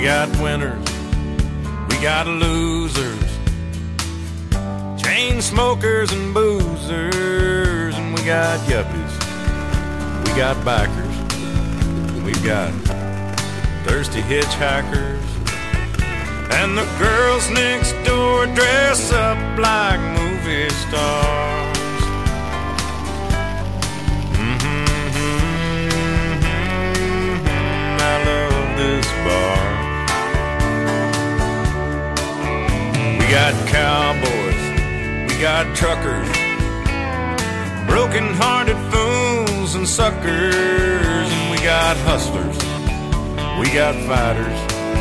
got winners, we got losers, chain smokers and boozers, and we got yuppies, we got bikers, we've got thirsty hitchhikers, and the girls next door dress up like movie stars. I love this bar. We got cowboys, we got truckers, broken-hearted fools and suckers, and we got hustlers, we got fighters,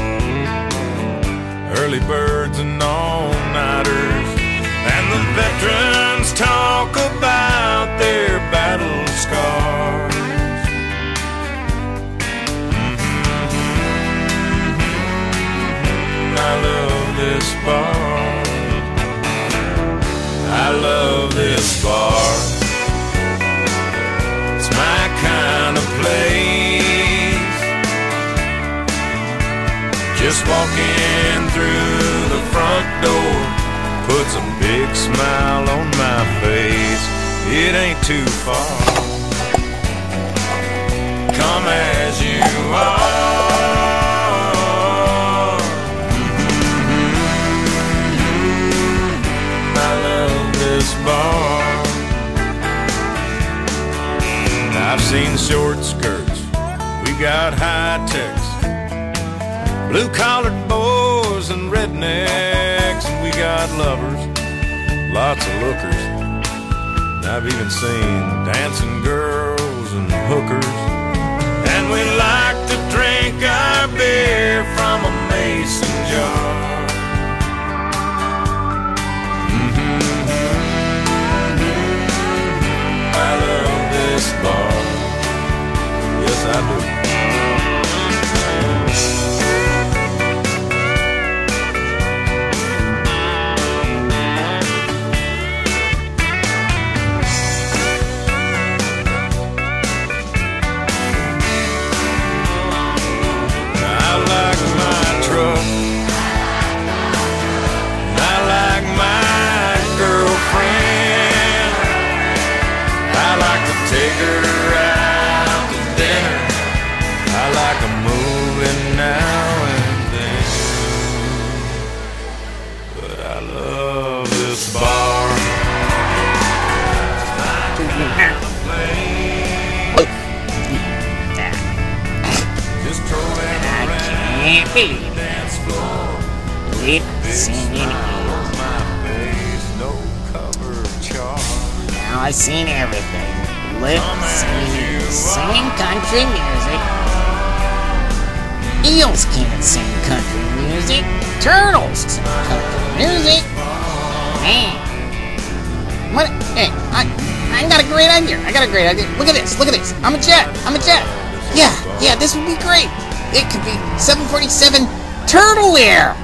early birds and all-nighters, and the veterans talk about their battle scars. I love this bar. I love this bar. It's my kind of place. Just walking through the front door puts a big smile on my face. It ain't too far. Come as you are. Bar. I've seen short skirts, we got high techs, blue-collared boys and rednecks, and we got lovers, lots of lookers. And I've even seen dancing girls and hookers, and we like to drink our beer from a mason jar. Bar. Yes, I do. I like my truck. I like my girlfriend. I like to take her out to dinner. I like a movie now and then. But I love this bar. Just trolling around the dance floor. No cover charge. Now I've seen everything. Lip singing country music. Eels can't sing country music. Turtles sing country music. Man. What? Hey, I got a great idea. Look at this. I'm a jet. Yeah, this would be great. It could be 747 Turtle Air.